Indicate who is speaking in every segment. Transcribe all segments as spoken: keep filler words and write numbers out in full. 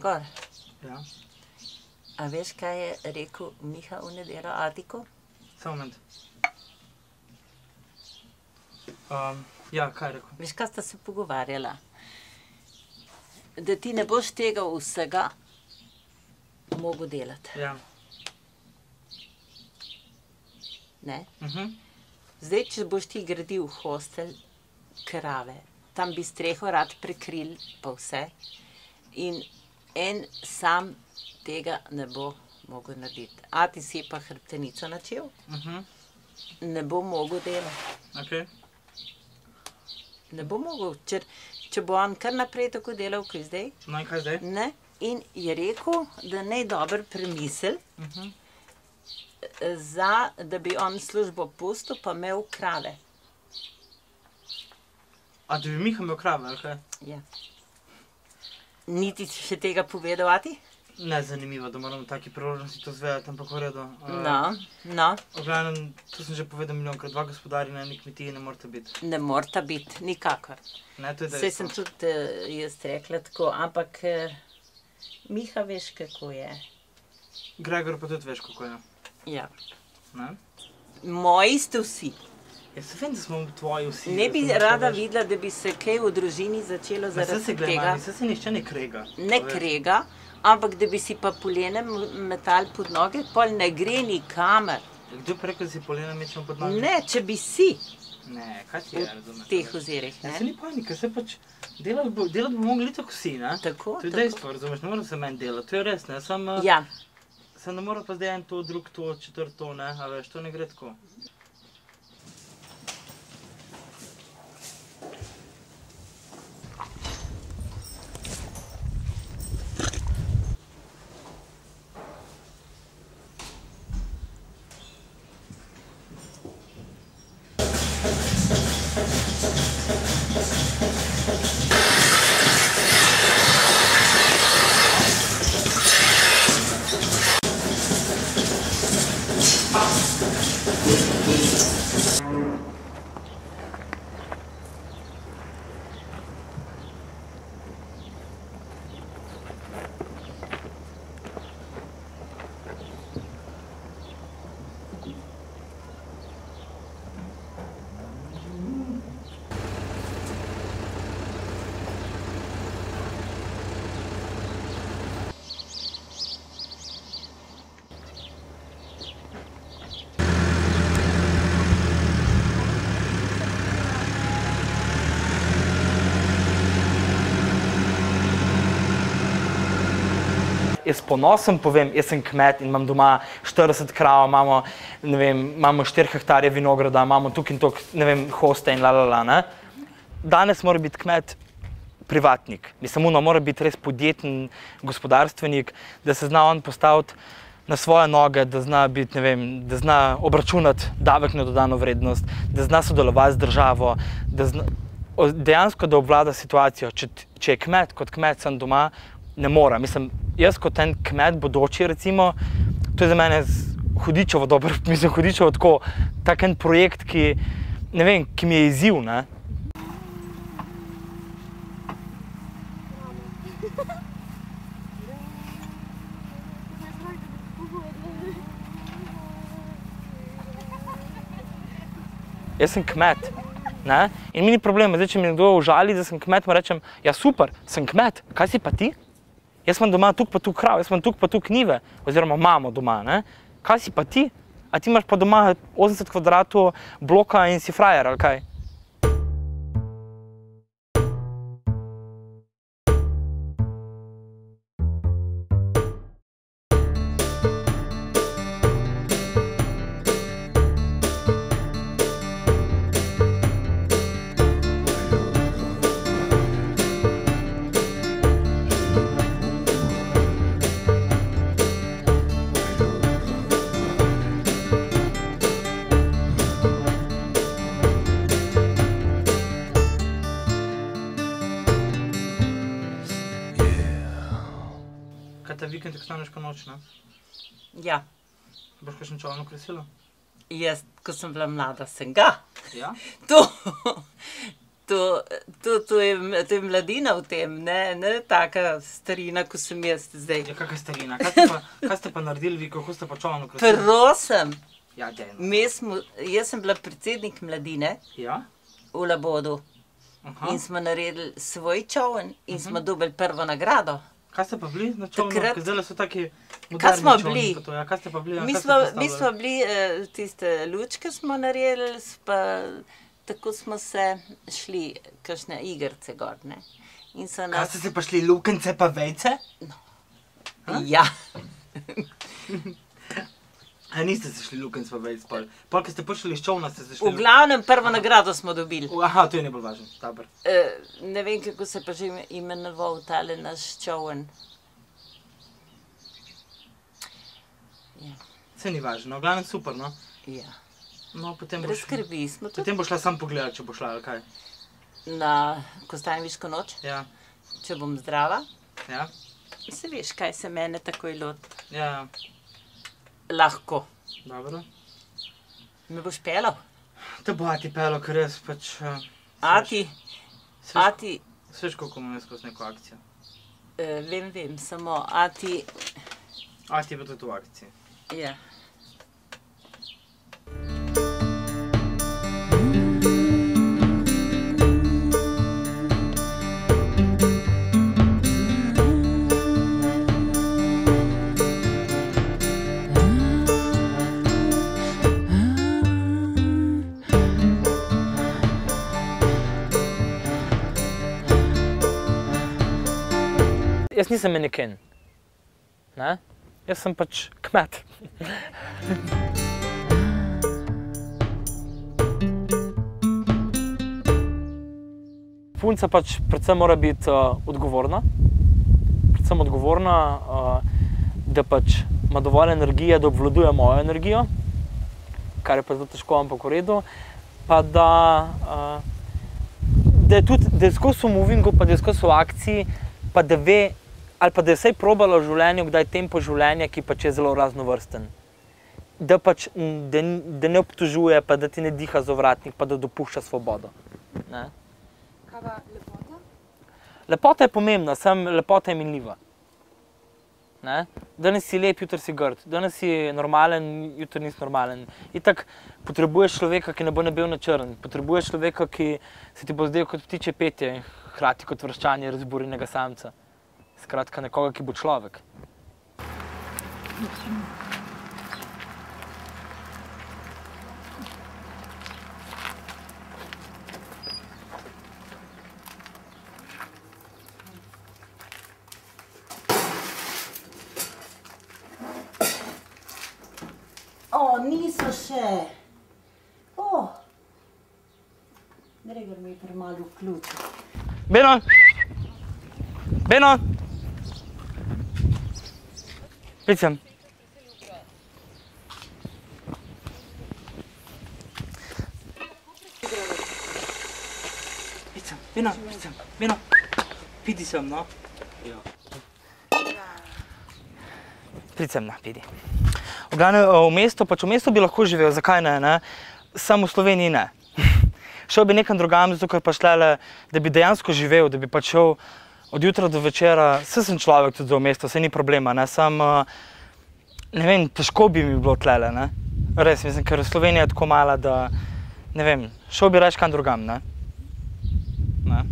Speaker 1: Gregor,
Speaker 2: Ja.
Speaker 1: a veš, kaj je rekel Miha v nedeljo Atiku?
Speaker 2: Samo moment. Um, ja, kaj je rekel?
Speaker 1: Veš, kaj sta se pogovarjala? Da ti ne boš tega vsega mogel delati.
Speaker 2: Ja.
Speaker 1: Ne?
Speaker 2: Mhm.
Speaker 1: Zdaj, če boš ti gradil hostel krave, tam bi streho rad prekril pa vse in en sam tega ne bo mogel narediti. Ati si je pa hrbtenico načel,
Speaker 2: Mhm.
Speaker 1: ne bo mogel delati.
Speaker 2: Okej.
Speaker 1: Ne bo mogel, če, če bo on kar naprej tako delal, kot je zdaj.
Speaker 2: No in kaj zdaj?
Speaker 1: Ne? In je rekel, da naj dobro premisli,
Speaker 2: Mhm.
Speaker 1: za, da bi on službo pustil, pa imel krave.
Speaker 2: A da bi Miha imel krave, ali kaj?
Speaker 1: Ja. Niti še tega povedal, Ati?
Speaker 2: Ne, zanimivo, da moram v taki priložnosti to zvedati, ampak v redu. Uh,
Speaker 1: No, no,
Speaker 2: V glavnem, to sem že povedal milijonkrat, dva gospodarja na eni kmetiji ne morata biti.
Speaker 1: ne morata biti, nikakor.
Speaker 2: Ne, to je
Speaker 1: Saj
Speaker 2: dejstvo.
Speaker 1: sem tudi eh, jaz rekla tako, ampak eh, Miha veš, kako je.
Speaker 2: Gregor pa tudi veš, kako je.
Speaker 1: Ja.
Speaker 2: Ne?
Speaker 1: Moji ste vsi.
Speaker 2: Jaz se vem, da smo tvoji vsi.
Speaker 1: Ne
Speaker 2: da
Speaker 1: bi
Speaker 2: smo
Speaker 1: rada
Speaker 2: veš.
Speaker 1: videla, da bi se kaj v družini začelo
Speaker 2: Ma saj
Speaker 1: zaradi
Speaker 2: se gleda,
Speaker 1: tega.
Speaker 2: mami, saj se nišče ne krega.
Speaker 1: Ne
Speaker 2: a veš.
Speaker 1: krega, ampak da bi si pa polene metal pod noge, pol ne gre nikamor.
Speaker 2: Kdo pa rekel, da si polena mečemo pod nogi?
Speaker 1: Ne, če bi si
Speaker 2: Ne, kaj ti je,
Speaker 1: v
Speaker 2: razumeš?
Speaker 1: teh ozirih,
Speaker 2: Ja, se
Speaker 1: ne?
Speaker 2: ni panika, se pač delati bo, delati bo mogli tako vsi, ne?
Speaker 1: Tako,
Speaker 2: To je
Speaker 1: tako.
Speaker 2: dejstvo, razumeš, ne mora se meni delati, to je res, ne, sam, ja.
Speaker 1: Ja,
Speaker 2: sam ne mora pa zdaj en to, drug to, četrt to, ne, a veš, to ne gre tako. Jaz ponosen povem, jaz sem kmet in imam doma štirideset krav, imamo, ne vem, imamo štiri hektarje vinograda, imamo tukaj in tok, ne vem, hoste in lalala, ne. Danes mora biti kmet privatnik, mislim, ono, mora biti res podjeten gospodarstvenik, da se zna on postaviti na svoje noge, da zna biti, ne vem, da zna obračunati davek na dodano vrednost, da zna sodelovati z državo, da zna, dejansko da obvlada situacijo. Če, če je kmet kot kmet sem doma, ne mora. Mislim, jaz kot en kmet bodoči, recimo, to je za mene hudičevo dobro, mislim, hudičevo tako, tak en projekt, ki, ne vem, ki mi je izziv, ne. Jaz sem kmet, ne, in mi ni problema, zdaj, če mi nekdo užali, da sem kmet, mu rečem, ja super, sem kmet, kaj si pa ti? Jaz imam doma tuk pa tuk krav, jaz imam tuk pa tuk njive, oziroma imamo doma, ne, kaj si pa ti? A ti imaš pa doma osemdeset kvadratov bloka in si frajer, ali kaj? Ta vikend ostaneš pa noč, ne?
Speaker 1: ja.
Speaker 2: Boš kakšen čolno kresilo?
Speaker 1: Jaz, ko sem bila mlada, sem ga.
Speaker 2: Ja?
Speaker 1: To, To, to, to, je, to je mladina v tem, ne, ne taka starina, ko sem jaz zdaj.
Speaker 2: Ja, kakšna starina? Kaj ste pa, kaj ste pa naredili vi, kako ste pa čovno krasili?
Speaker 1: Prosim,
Speaker 2: Ja, dejno.
Speaker 1: mi smo, jaz sem bila predsednik mladine
Speaker 2: Ja?
Speaker 1: v Labodu
Speaker 2: Aha.
Speaker 1: in smo naredili svoj čovn in smo dobili prvo nagrado.
Speaker 2: Kaj ste pa bili na čovnu?
Speaker 1: Takrat-
Speaker 2: Ker zdajle so taki
Speaker 1: Kaj
Speaker 2: moderni
Speaker 1: smo
Speaker 2: čolni
Speaker 1: bili?
Speaker 2: pa to, Ja, kaj ste pa bili? Ja,
Speaker 1: Mi
Speaker 2: kaj ste
Speaker 1: smo, mi
Speaker 2: predstavljali?
Speaker 1: smo bili, eh, tiste lučke smo naredili, pa tako smo se šli, kakšne igrice gor, ne. In so
Speaker 2: Kaj
Speaker 1: nas,
Speaker 2: ste se pa šli lukence pa vejce?
Speaker 1: ja,
Speaker 2: A niste se šli lukence pa vejce pol? Pol, ko ste prišli iz čovna, ste se šli...
Speaker 1: v glavnem prvo nagrado smo dobili.
Speaker 2: luk- Aha, to je najbolj važno. Dobar.
Speaker 1: Eh, ne vem, kako se pa že imenoval tale naš čovn. Ja,
Speaker 2: Saj ni važno, v glavnem super, no.
Speaker 1: ja.
Speaker 2: No, potem
Speaker 1: Brez
Speaker 2: boš...
Speaker 1: skrbi smo tudi
Speaker 2: Potem bo šla sam pogledat, če bo šla, ali kaj?
Speaker 1: na Kostanjeviško noč,
Speaker 2: Ja,
Speaker 1: če bom zdrava.
Speaker 2: ja,
Speaker 1: Se veš, kaj se mene takoj loti.
Speaker 2: ja,
Speaker 1: Lahko.
Speaker 2: dobro.
Speaker 1: Me boš pelal?
Speaker 2: Te bo Ati pelo, ker jaz pač... Uh,
Speaker 1: Ati, Ati,
Speaker 2: Sveš, koliko imam jaz skozi neko akcijo.
Speaker 1: eh, vem, vem, samo Ati,
Speaker 2: Ati je bil tudi v akciji.
Speaker 1: ja.
Speaker 2: Jaz nisem maneken, ne? Jaz sem pač kmet. Punca pač predvsem mora biti uh, odgovorna, predvsem odgovorna, uh, da pač ima dovolj energije, da obvladuje mojo energijo, kar je pa zelo težko, ampak v redu, pa da, uh, da je tudi, da je skozi v movingu, pa da je skozi v akciji, pa da ve, ali pa da je vsaj probala v življenju, kdaj tempo življenja, ki pač je zelo raznovrsten. Da pač da, da ne obtožuje, pa da ti ne diha z ovratnik, pa da dopušča svobodo. Ne?
Speaker 3: Kaj pa lepota?
Speaker 2: Lepota je pomembna, samo lepota je minljiva. Ne? Danes si lep, jutri si grd, danes si normalen, jutri nisi normalen. Itak potrebuješ človeka, ki ne bo nebel na črn, potrebuješ človeka, ki se ti bo zdel kot ptičje petje in hkrati kot vrščanje razburjenega samca. Skratka, nekoga, ki bo človek.
Speaker 1: O, niso še. O, Gregor mi je premalo vključil.
Speaker 2: Beno! Beno! Prid sem. Prid sem, Beno, prid sem, Beno. Pidi sem, no. Prid sem, no, pidi. V glavnem, v mestu, pač v mestu bi lahko živel, zakaj ne, ne? Samo v Sloveniji ne. Šel bi nekam drugam, zato ker pa šlele, da bi dejansko živel, da bi pač šel od jutra do večera, saj sem človek tudi za v mestu, saj ni problema, ne, sam, ne vem, težko bi mi bilo tlele, ne. Res, mislim, ker Slovenija je tako mala, da, ne vem, šel bi reč kam drugam, ne. Ne.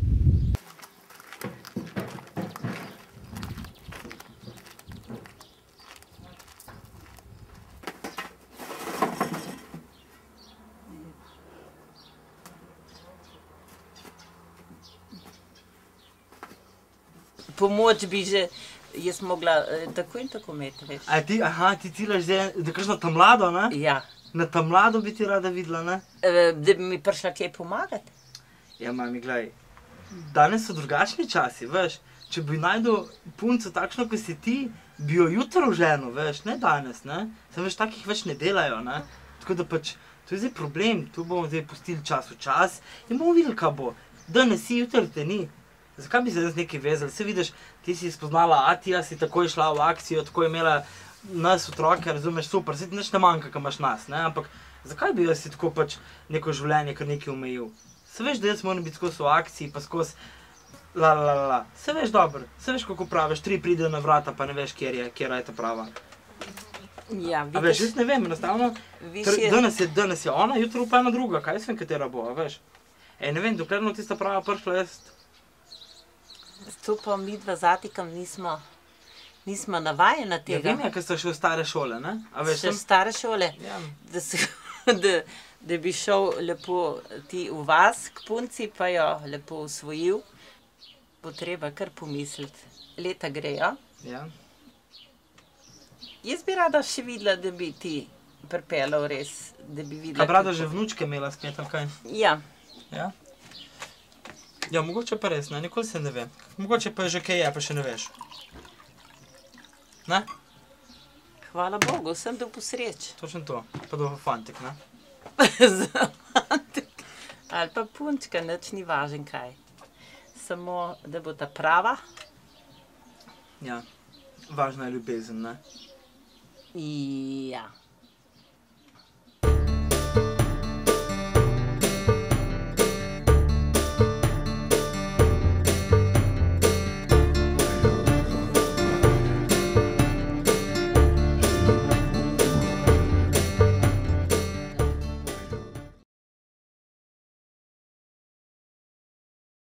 Speaker 1: Pomoč bi že, jaz mogla eh, tako in tako imeti, veš.
Speaker 2: A ti, aha, ti ciljaš zdaj, da kakšno tam mlado, ne?
Speaker 1: Ja,
Speaker 2: Na tam mlado bi ti rada videla, ne?
Speaker 1: eh, da bi mi prišla kaj pomagati.
Speaker 2: Ja, mami, glej, danes so drugačni časi, veš. Če bi najdel punco takšno, kot si ti, bi jo jutro ženil, veš, ne danes, ne. Samo veš, takih več ne delajo, ne. Tako da pač, to je zdaj problem, tu bomo zdaj pustili čas v čas in bomo videli, kaj bo. Danes si, jutri te ni. Zakaj bi se danes nekaj vezali? Saj vidiš, ti si spoznala Atija, si takoj šla v akcijo, tako je imela nas otroke, razumeš, super, saj ti nič ne manjka, ko imaš nas, ne, ampak zakaj bi jaz si tako pač neko življenje kar nekaj omejil? Se veš, da jaz moram biti skozi v akciji, pa skozi la la la la. Se veš dobro, se veš, kako praviš, tri pride na vrata, pa ne veš, kjer je, kjer je ta prava.
Speaker 1: Ja,
Speaker 2: A veš, jaz ne vem, enostavno,
Speaker 1: višje-
Speaker 2: danes je, danes je ona, jutro pa ena druga, kaj jaz vem, katera bo, a veš. Ej, ne vem, dokler no tista prava prišla, jaz...
Speaker 1: To pa mi dva z Atikom nismo, nismo navajena
Speaker 2: Ja,
Speaker 1: tega.
Speaker 2: vem ja, ker so še v stare šole, ne? A veš,
Speaker 1: Še
Speaker 2: sem...
Speaker 1: stare šole,
Speaker 2: Ja.
Speaker 1: da, se, da, da bi šel lepo ti v vas k punci, pa jo lepo usvojil, bo treba kar pomisliti. Leta grejo.
Speaker 2: Ja.
Speaker 1: Jaz bi rada še videla, da bi ti pripeljal res, da bi videla...
Speaker 2: Kaj brada
Speaker 1: kako-
Speaker 2: že vnučke imela spet, ali kaj?
Speaker 1: Ja,
Speaker 2: Ja? Ja, mogoče pa res, ne, nikoli se ne ve. Mogoče pa je že kaj je, pa še ne veš. Ne?
Speaker 1: hvala Bogu, sem do posreč.
Speaker 2: Točno to. Pa do fantik, ne?
Speaker 1: Za fantik. Ali pa punčka, nič ni važen kaj. Samo, da bo ta prava.
Speaker 2: Ja. Važna je ljubezen, ne?
Speaker 1: Ja.